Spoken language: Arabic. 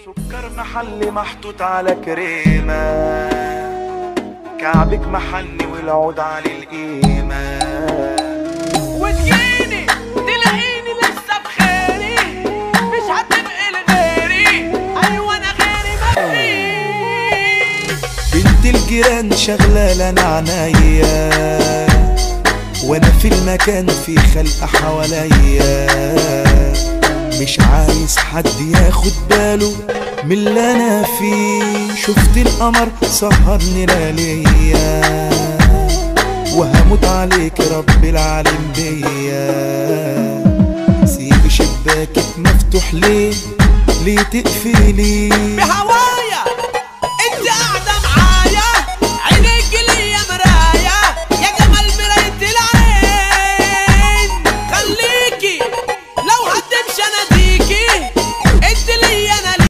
سكر محلي محطوط على كريمة، كعبك محني والعود على القيمة، وتجيني تلاقيني لسه بخيري، مش هتبقي لغيري، ايوه انا غيري مفيش. بنت الجيران شغلة لنا عنايا، وانا في المكان في خلق حواليا، مش عايز حد ياخد باله من اللي انا فيه. شفت القمر سهرني لياليا، وهموت عليك رب العالم بيا. سيب شباكك مفتوح ليه تقفلي بهواك